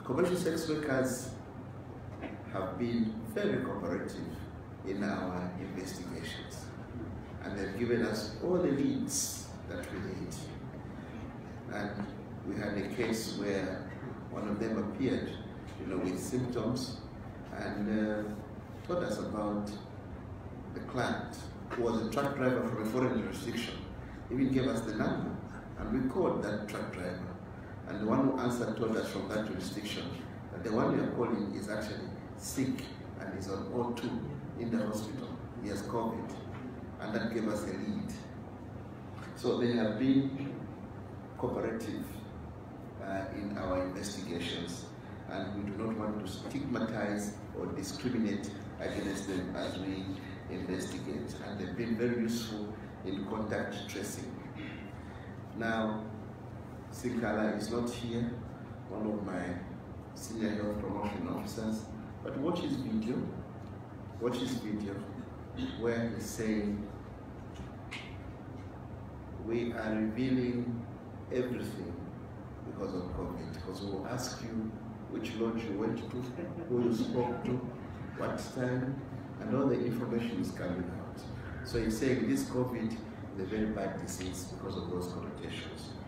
Commercial sex workers have been very cooperative in our investigations, and they've given us all the leads that we need. And we had a case where one of them appeared, with symptoms, and told us about the client who was a truck driver from a foreign jurisdiction. Even gave us the number, and we called that truck driver. And the one who answered told us from that jurisdiction that the one we are calling is actually sick and is on O2 in the hospital. He has COVID, and that gave us a lead. So they have been cooperative in our investigations, and we do not want to stigmatize or discriminate against them as we investigate, and they've been very useful in contact tracing. Now, Sikala is not here, one of my senior health promotion officers, but watch his video where he's saying, we are revealing everything because of COVID, because we will ask you which lodge you went to, who you spoke to, what time, and all the information is coming out. So he's saying this COVID is a very bad disease because of those connotations.